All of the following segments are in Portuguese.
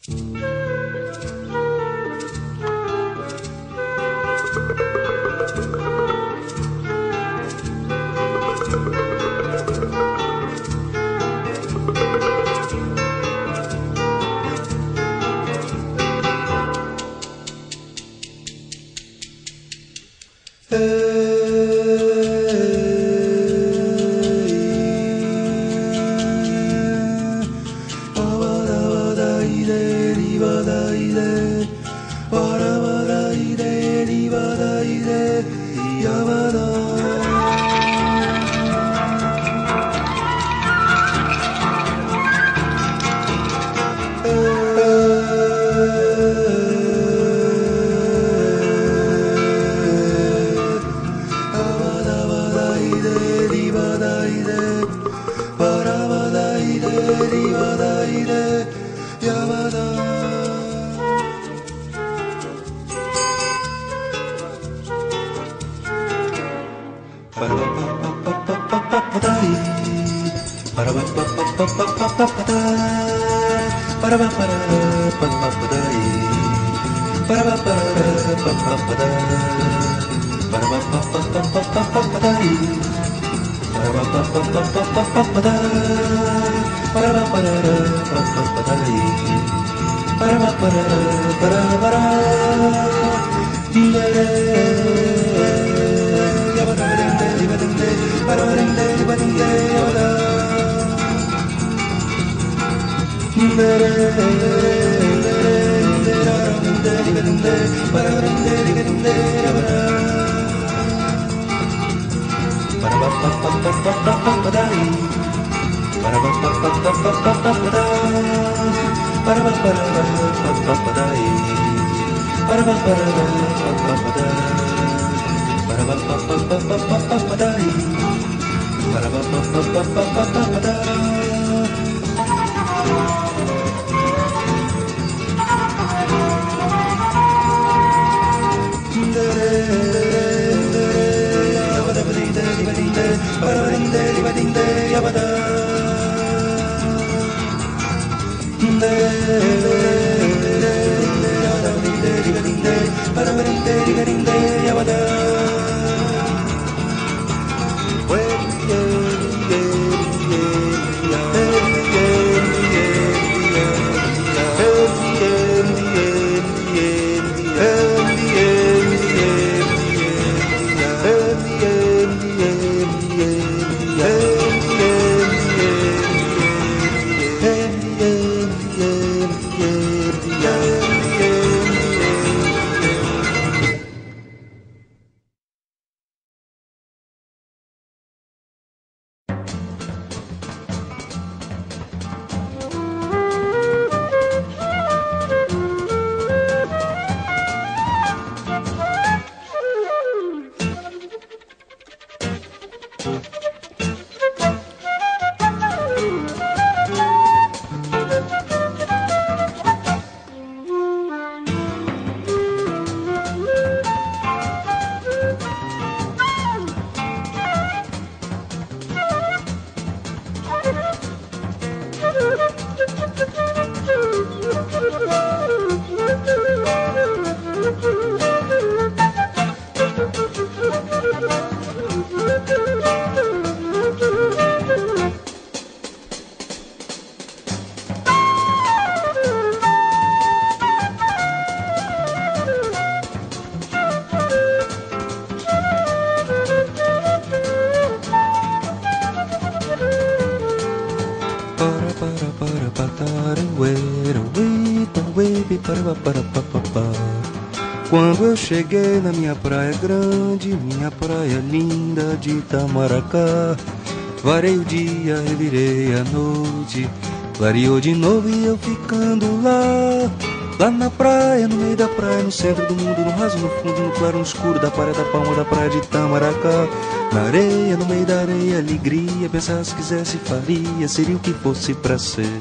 Quando eu cheguei na minha praia grande, minha praia linda de Itamaracá, varei o dia, revirei a noite, clareou de novo e eu ficando lá. Lá na praia, no meio da praia, no centro do mundo, no raso, no fundo, no claro, no escuro da praia, da palma da praia de Itamaracá. Na areia, no meio da areia, alegria, pensar se quisesse faria, seria o que fosse pra ser.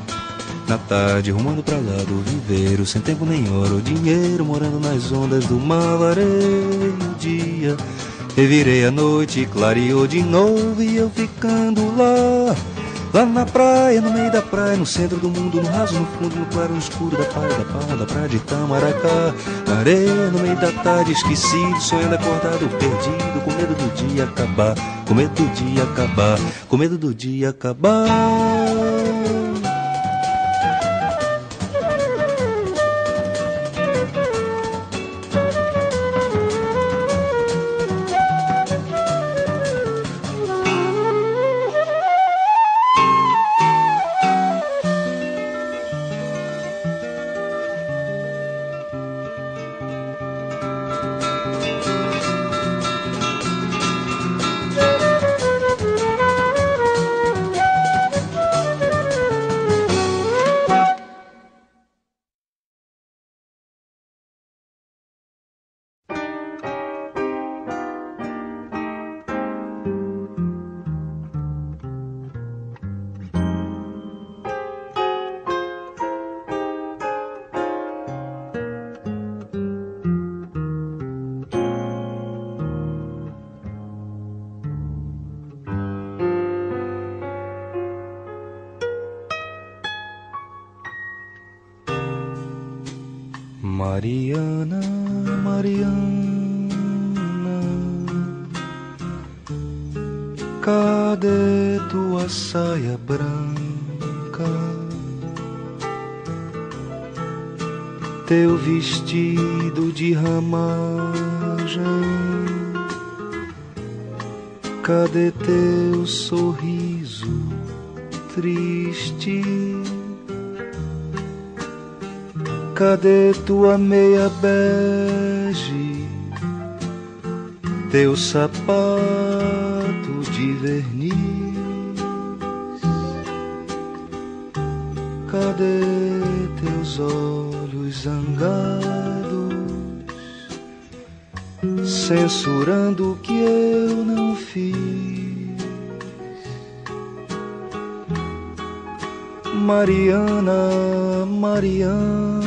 Na tarde, rumando pra lá do viveiro, sem tempo nem hora ou dinheiro, morando nas ondas do mar, varei o dia, revirei a noite, clareou de novo e eu ficando lá. Lá na praia, no meio da praia, no centro do mundo, no raso, no fundo, no claro, no escuro da praia de Itamaracá. Na areia, no meio da tarde, esquecido, sonhando acordado, perdido, com medo do dia acabar, com medo do dia acabar, com medo do dia acabar. Mariana, Mariana, cadê tua saia branca? Teu vestido de ramagem, cadê teu sorriso triste? Cadê tua meia bege, teu sapato de verniz? Cadê teus olhos zangados, censurando o que eu não fiz? Mariana, Mariana,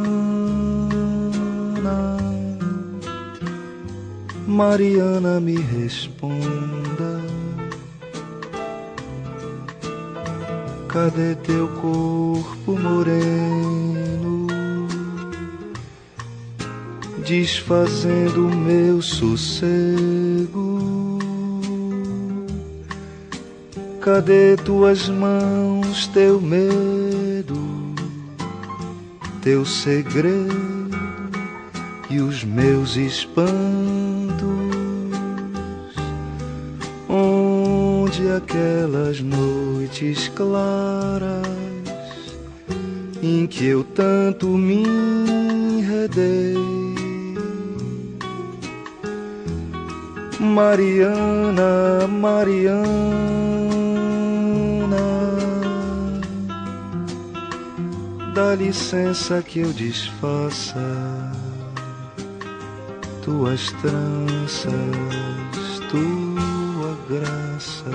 Mariana, me responda. Cadê teu corpo moreno, desfazendo o meu sossego? Cadê tuas mãos, teu medo, teu segredo e os meus espantos? Onde aquelas noites claras em que eu tanto me enredei? Mariana, Mariana, dá licença que eu desfaça tuas tranças, tua graça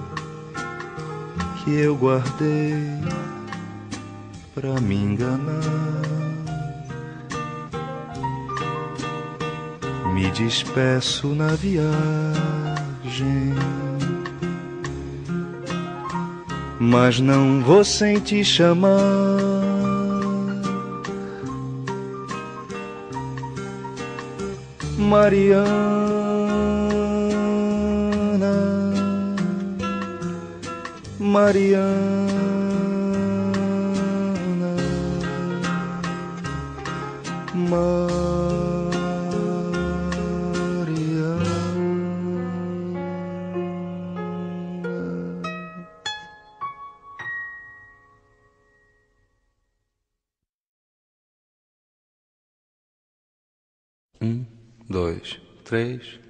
que eu guardei pra me enganar. Me despeço na viagem, mas não vou sem te chamar. Mariana, Mariana, Mariana. Dois, três.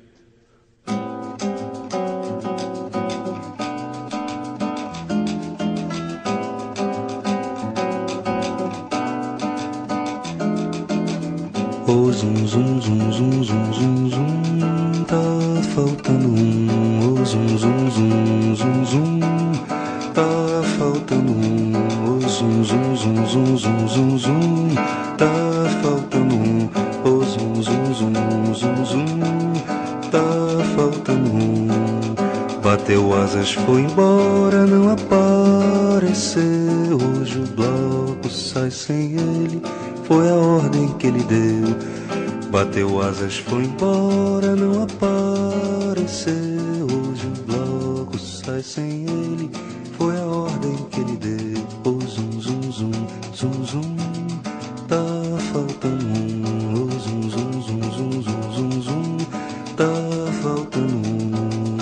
Oh, zum, zum, zum, zum, zum, zum, zum, tá faltando um. Oh, zum, zum, zum, zum, zum, tá faltando um. Oh, zum, zum, zum, zum, zum, zum, zum, tá faltando um. Oh, zum, zum, zum, zum, zum, tá faltando um. Bateu asas, foi embora, não apareceu. Hoje o bloco sai sem ele, foi a ordem que ele deu. Bateu asas, foi embora, não apareceu. Hoje o bloco sai sem ele, foi a ordem que ele deu. Oh, zum, zum, zum, zum, zum, tá faltando um. Oh, zum, zum, zum, zum, zum, zum, zum, tá faltando um.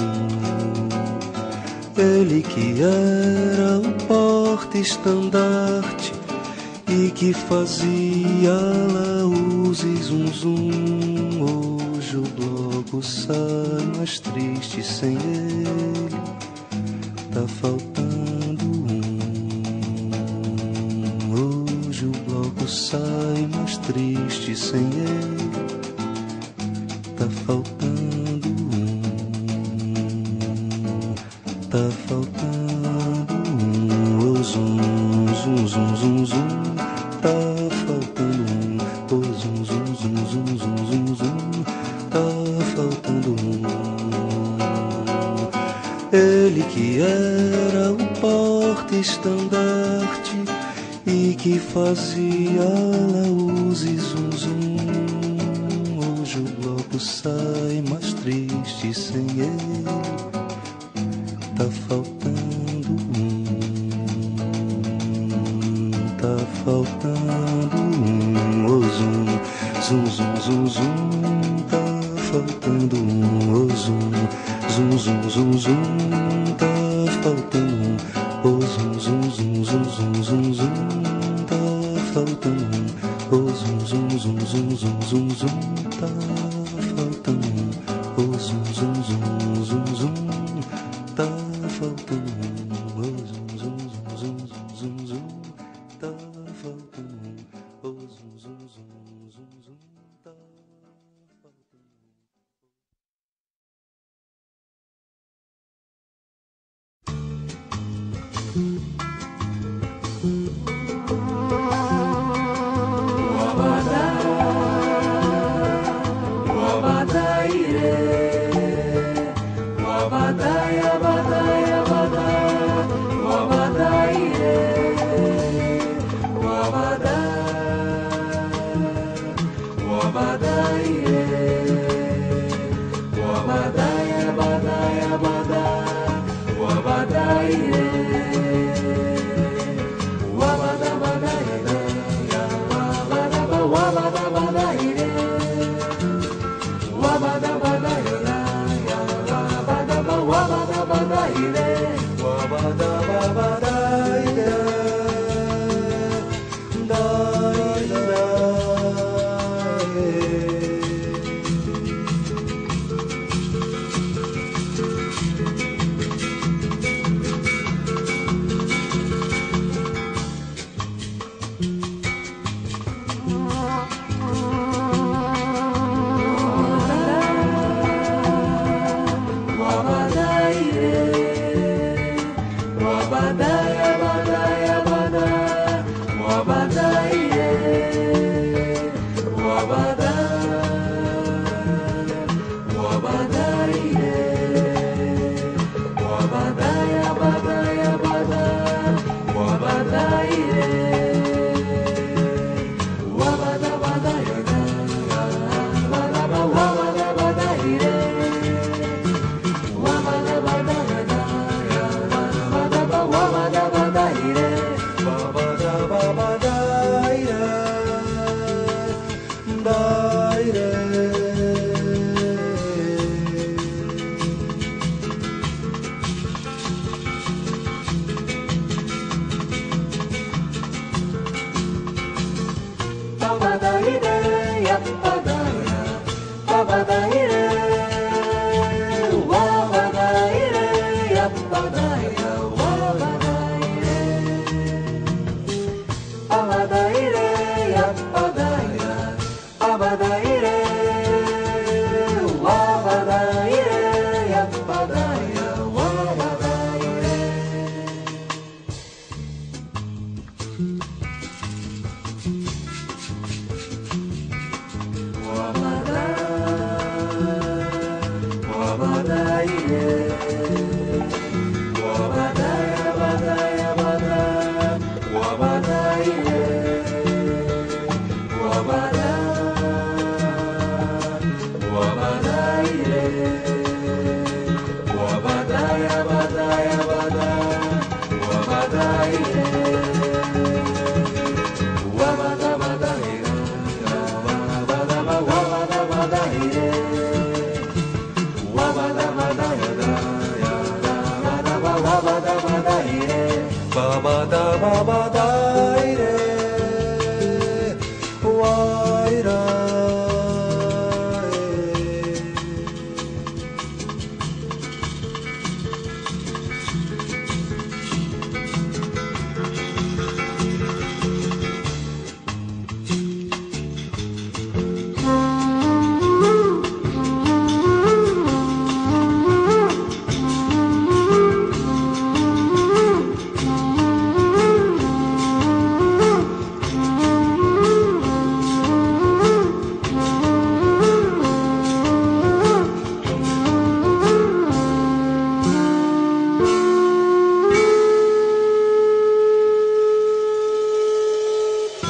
Ele que era o porta-estandarte e que fazia laús e zum, zum. Hoje o bloco sai mais triste sem ele, tá faltando um. Hoje o bloco sai mais triste sem ele, tá faltando um. Tá faltando um. Oh, zum, zum, zum, zum, zum, tá faltando um. Oh, zum, zum, zum, zum, zum, zum, zum, tá faltando um. Ele que era o porta-estandarte e que fazia laús e zum, zum. Hoje o bloco sai mais triste sem ele, tá faltando um. Tá faltando um. Oh, zum, zum, zum, zum, zum, tá faltando um. Oh, zum, zum, zum, zum, zum, tá faltando um. Oh, zum, zum, zum, zum, zum, zum, zum, tá faltando um. Oh, zum, zum, zum, zum, zum, zum, zum, tá faltando um. Oh, zum, zum, zum, zum, zum, tá faltando um. Oh, zum, zum, zum, zum, zum, zum, tá faltando um. Oh, zum, zum, zum, zum, zum, tá faltando um. Wabadaire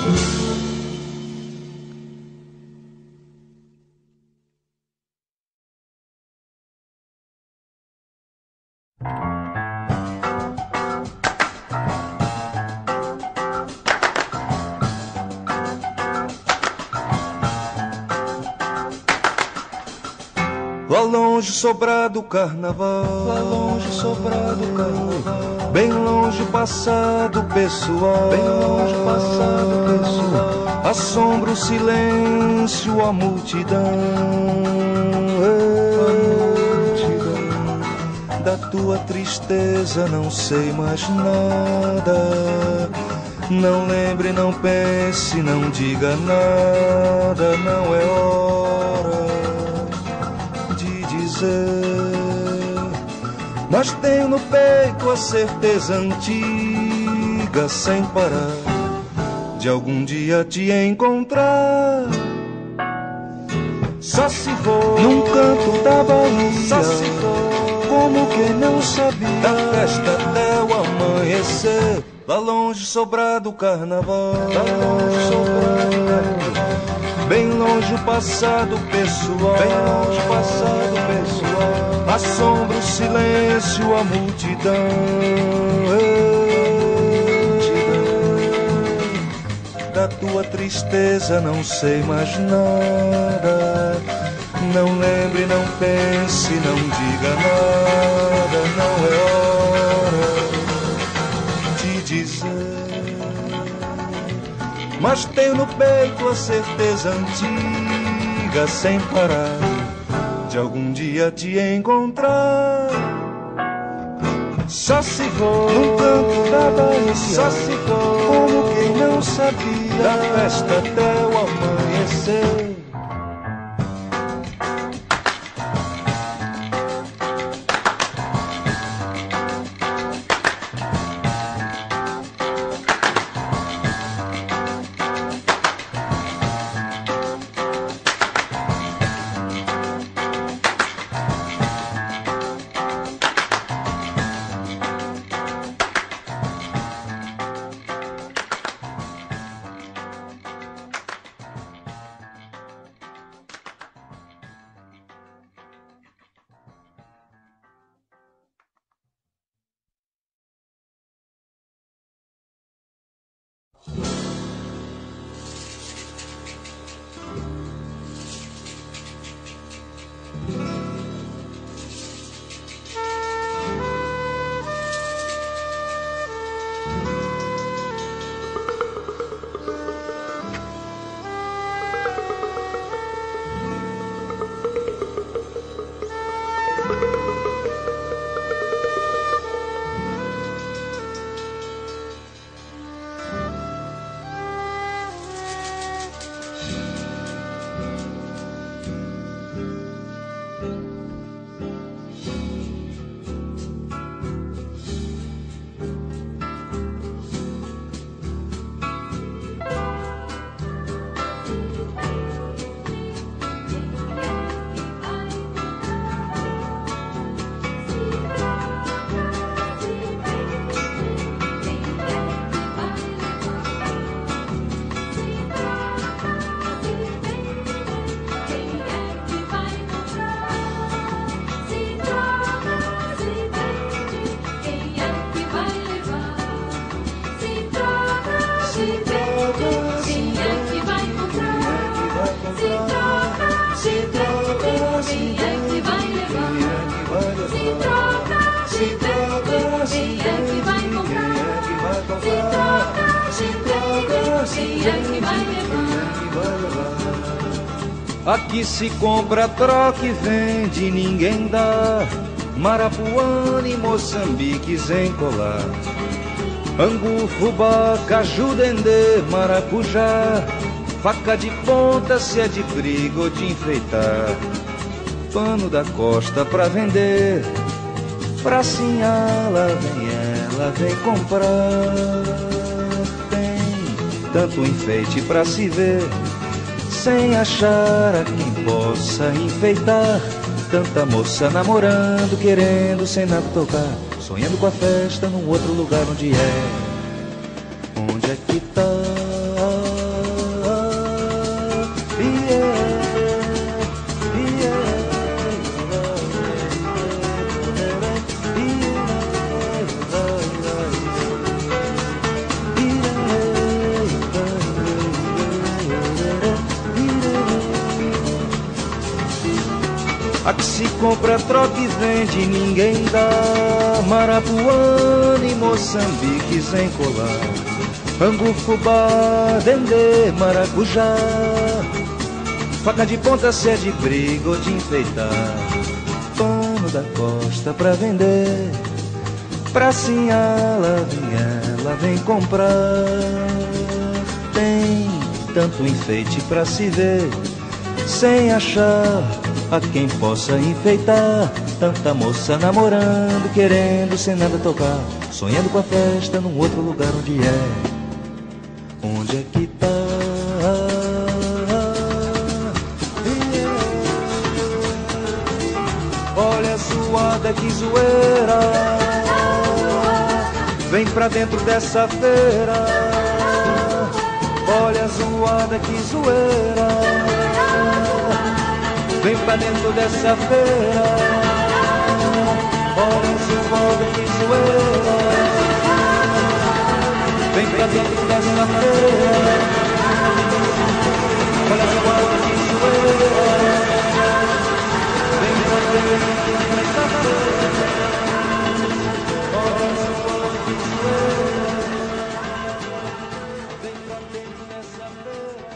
Lá longe sobrado o carnaval, lá longe sobrado o carnaval, bem longe passado pessoal, bem longe passado pessoal, assombra o silêncio, a multidão, da tua tristeza não sei mais nada. Não lembre, não pense, não diga nada, não é hora de dizer. Mas tenho no peito a certeza antiga, sem parar, de algum dia te encontrar. Só se for num canto da Bahia, só se for como quem não sabia, da festa até o amanhecer. Lá longe sobrado o carnaval, lá longe sobrado o carnaval, bem longe o passado pessoal, bem longe o passado pessoal, assombra o silêncio, a multidão, da tua tristeza não sei mais nada. Não lembre, não pense, não diga nada, não é hora de dizer. Mas tenho no peito a certeza antiga, sem parar, de algum dia te encontrar. Só se for num canto da Bahia, só se for como quem não sabia, da festa até o amanhecer. Aqui se compra, troca e vende, ninguém dá. Marapuana e Moçambique sem colar. Angu, fubá, caju, dendê, maracujá. Faca de ponta, se é de briga ou de enfeitar. Pano da costa pra vender. Pracinha, lá vem ela, vem comprar. Tem tanto enfeite pra se ver, sem achar a quem possa enfeitar. Tanta moça namorando, querendo sem nada tocar, sonhando com a festa num outro lugar onde é. Onde é que tá A que se compra, troca e vende, ninguém dá. Marapuana e Moçambique sem colar, angu, fubá, dendê, maracujá. Faca de ponta, se é de briga ou de enfeitar. Pano da costa pra vender, pracinha, ela vem comprar. Tem tanto enfeite pra se ver, sem achar a quem possa enfeitar. Tanta moça namorando, querendo sem nada tocar, sonhando com a festa num outro lugar. Onde é? Onde é que tá? Olha a suada, que zoeira, vem pra dentro dessa feira. Olha a zoada, que zoeira, vem pra dentro dessa feira. Olha a zoada, que zoeira, vem pra dentro dessa feira. Olha a zoada, que zoeira, vem pra dentro dessa feira. Olha a zoada, que zoeira, vem pra dentro dessa feira.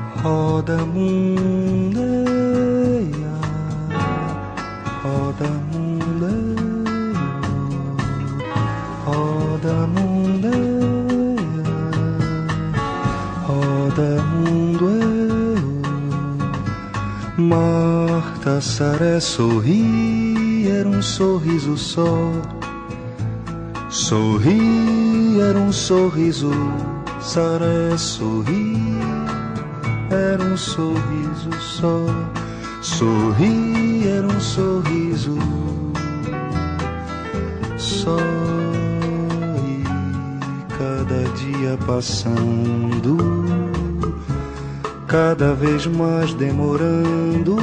Roda mundo, roda mundo. Marta Saré sorri, era um sorriso só. Sorri, era um sorriso. Saré sorri, era um sorriso só. Sorri, era um sorriso só. E cada dia passando, cada vez mais demorando,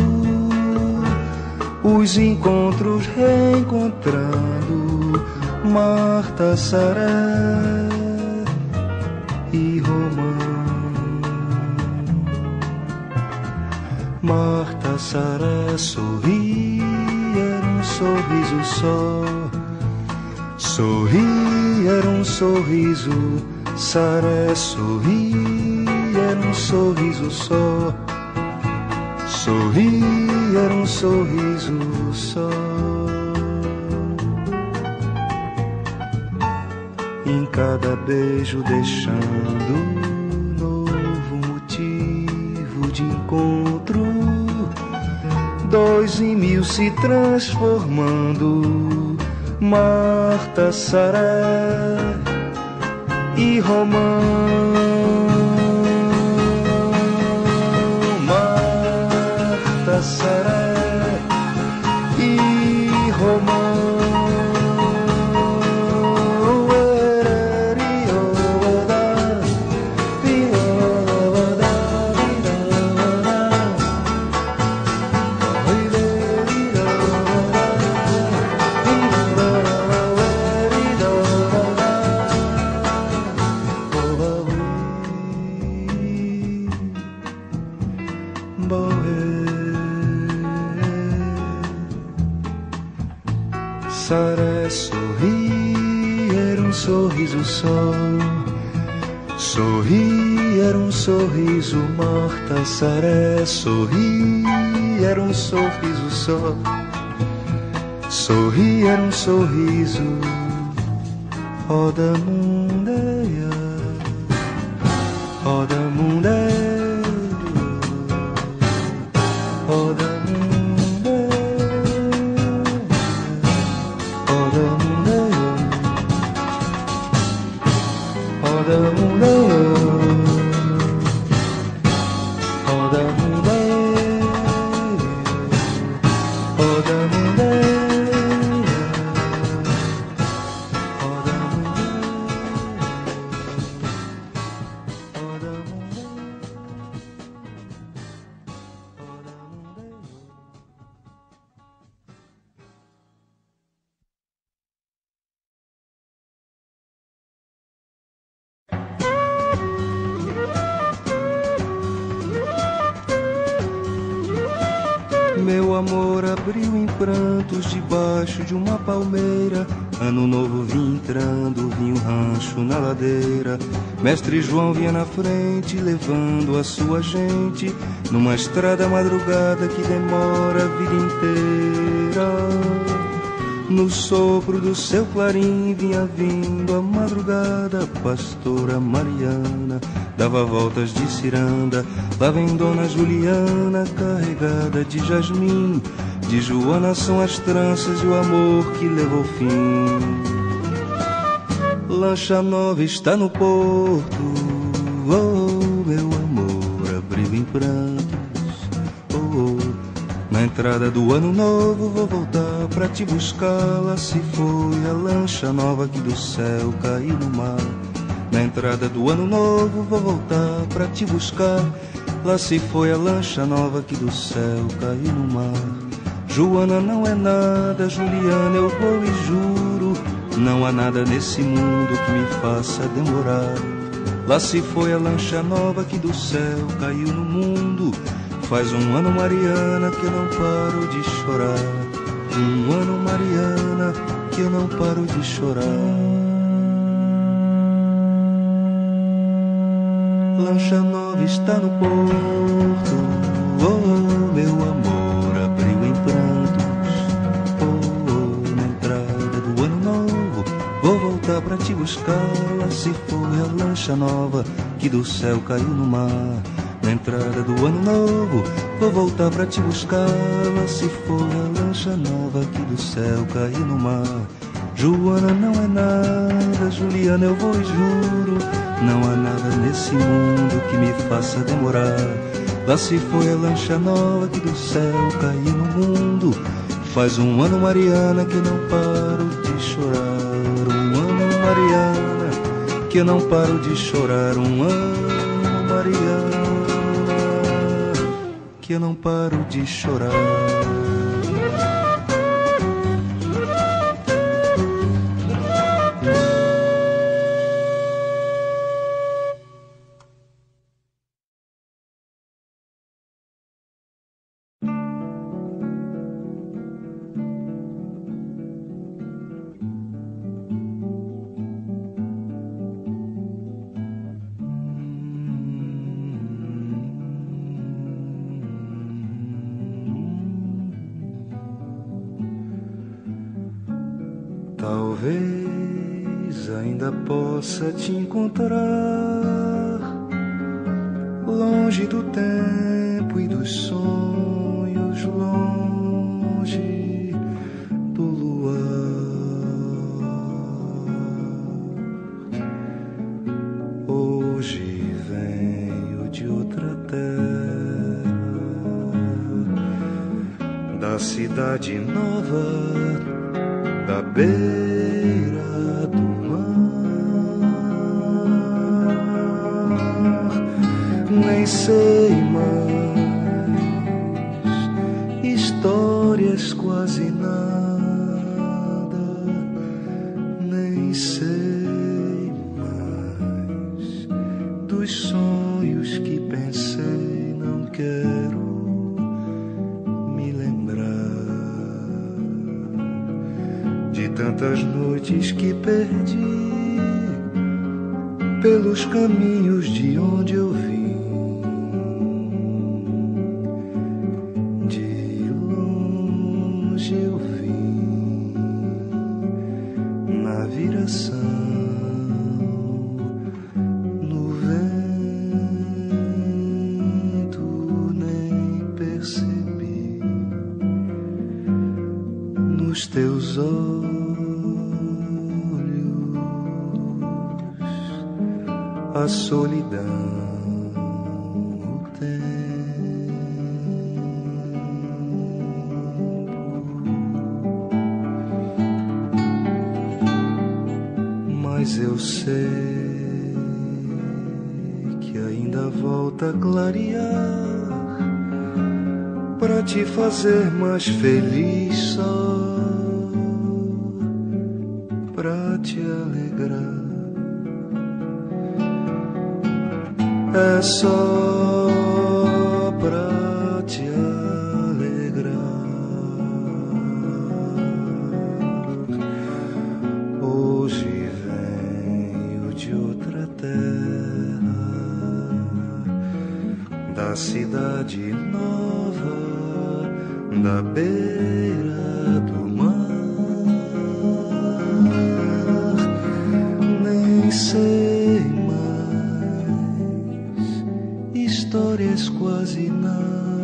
os encontros reencontrando Marta Saré e Romão. Marta Saré sorri, era um sorriso só. Sorri, era um sorriso. Saré sorri, era um sorriso só. Sorri, era um sorriso só. Em cada beijo deixando novo motivo de encontro, dois em mil se transformando, Marta Saré e Romão. Marta Saré e Romão. Saré sorri, era um sorriso só. Sorri, era um sorriso. Marta Saré sorri, era um sorriso só. Sorri, era um sorriso. Roda mundeia, roda mundeia, roda Meu amor abriu em prantos debaixo de uma palmeira. Ano novo vinha entrando, vinha um rancho na ladeira. Mestre João vinha na frente, levando a sua gente numa estrada madrugada que demora a vida inteira. No sopro do seu clarim vinha vindo a madrugada. A pastora Mariana dava voltas de ciranda. Lá vem Dona Juliana carregada de jasmim. De Joana são as tranças e o amor que levou fim. Lancha nova está no porto, oh, meu amor abriu em prantos, oh, oh. Na entrada do ano novo vou voltar pra te buscar. Lá se foi a lancha nova que do céu caiu no mar. Na entrada do ano novo vou voltar pra te buscar. Lá se foi a lancha nova que do céu caiu no mar. Joana não é nada, Juliana eu vou e juro, não há nada nesse mundo que me faça demorar. Lá se foi a lancha nova que do céu caiu no mundo. Faz um ano, Mariana, que eu não paro de chorar. Um ano, Mariana, que eu não paro de chorar. Lancha nova está no porto, oh, meu amor abriu em prantos, oh, oh, na entrada do ano novo vou voltar pra te buscar. Lá se foi a lancha nova que do céu caiu no mar. Na entrada do ano novo vou voltar pra te buscar. Lá se foi a lancha nova que do céu caiu no mar. Joana não é nada, Juliana eu vou e juro, não há nada nesse mundo que me faça demorar. Lá se foi a lancha nova que do céu caiu no mundo. Faz um ano, Mariana, que eu não paro de chorar. Um ano, Mariana, que eu não paro de chorar. Um ano, Mariana, que eu não paro de chorar. Talvez ainda possa te encontrar longe do tempo e dos sonhos, longe do luar. Hoje venho de outra terra, da cidade nova, da beira do mar. Nem sei mais histórias, quase nada. Nem sei mais dos sonhos que pensei, não quero me lembrar de tantas noites que perdi pelos caminhos de onde eu vim. De longe eu vim na viração, no vento, nem percebi nos teus olhos a solidão, o tempo. Mas eu sei que ainda volta a clarear pra te fazer mais feliz, só pra te alegrar. É só pra te alegrar. Hoje venho de outra terra, da cidade nova, da beira do mar. Nem sei histórias, quase nada.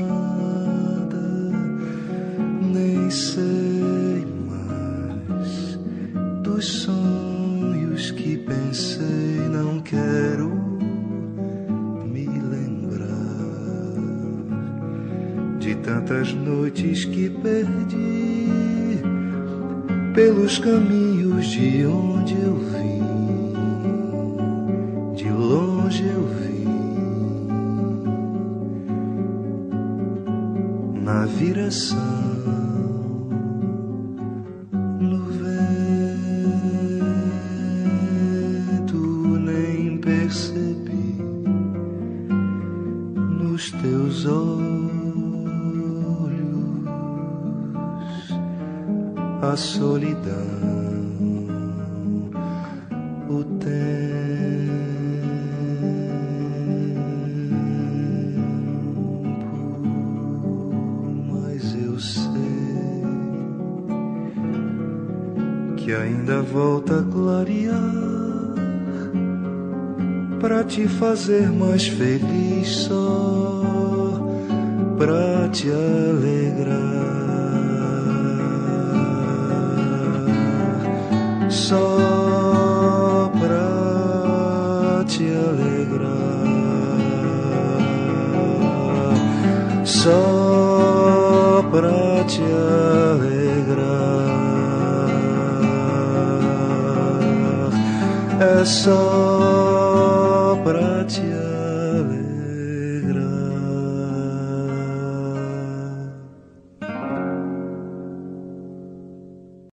Nem sei mais dos sonhos que pensei, não quero me lembrar de tantas noites que perdi pelos caminhos de onde eu vim. De longe eu vim na viração, no vento, nem percebi nos teus olhos a solidão, o tempo. Que ainda volta a clarear pra te fazer mais feliz, só pra te alegrar, só pra te alegrar, só pra te alegrar, é só pra te alegrar.